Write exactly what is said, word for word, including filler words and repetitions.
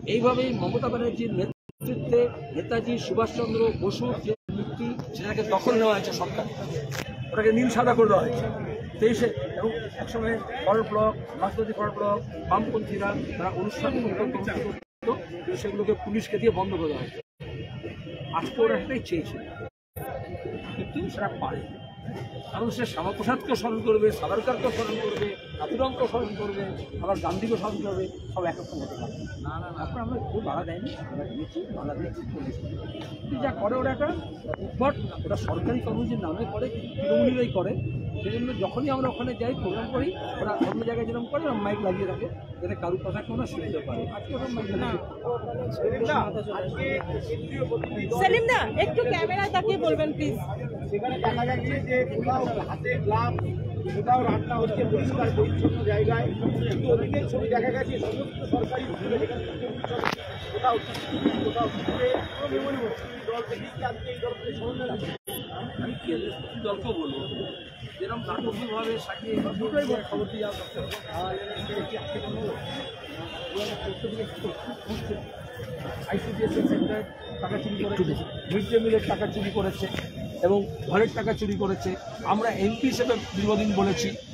এইভাবেই মমতা ব্যানার্জির নেতৃত্বে নেতাজি সুভাষচন্দ্র বসুর যে মূর্তি সেটাকে দখল নেওয়া হয়েছে সরকার, ওটাকে নীল সাদা করে দেওয়া হয়েছে তেইশে। এবং একসময় ফরওয়ার্ড ব্লক, রাজনৈতিক ফরওয়ার্ড ব্লক, বামপন্থীরা তারা অনুষ্ঠান করত, সেগুলোকে পুলিশকে দিয়ে বন্ধ করে দেওয়া হয়েছে। আজকে ওরা সেটাই চেয়েছিল, কিন্তু সেটা পারে। কারণ সে শ্যামাপ্রসাদকেও স্মরণ করবে, সাভারকরকেও স্মরণ করবে, নাথুরামকেও স্মরণ করবে, আবার গান্ধীকেও স্মরণ করবে, সব একরকম হতে পারে না। না তারপর আমরা খুব বাধা দেয়নি, আমরা দিয়েছি, বাধা দিয়েছি, চলেছি। কিন্তু যা করে ওরা একটা উদ্ভট, ওটা সরকারি কর্মসূচির নামে করে, তৃণমূলীরাই করে। সেই জন্য যখনই আমরা ওখানে যাই, প্রোগ্রাম করি, ওরা অন্য জায়গায় যেরকম করে ওরা মাইক লাগিয়ে রাখে, যাতে কারুর কথা কেউ না শুনতে পারে। আজকে ওরা মাইক না। সেলিম দা একটু ক্যামেরায় তাকিয়ে বলবেন প্লিজ। সেখানে দেখা যাচ্ছে যে কোথাও হাতে গ্লাভ, কোথাও রান্না হচ্ছে পরিষ্কার পরিচ্ছন্ন জায়গায়, কিন্তু অনেকের ছবি দেখা গেছে সমস্ত সরকারি কোথাও কোথাও দল থেকে আজকে এই দলকে স্মরণ রাখে। আমি কেন্দ্রের দলকেও বলবো যেরকম নাটকীয়ভাবে সাজিয়ে দুটোই বড় খবর দিয়ে যাওয়া আইসিডিএসের সেন্টার টাকা চুরি করেছে, মিড ডে মিলের টাকা চুরি করেছে এবং ঘরের টাকা চুরি করেছে। আমরা এমপি হিসেবে দীর্ঘদিন বলেছি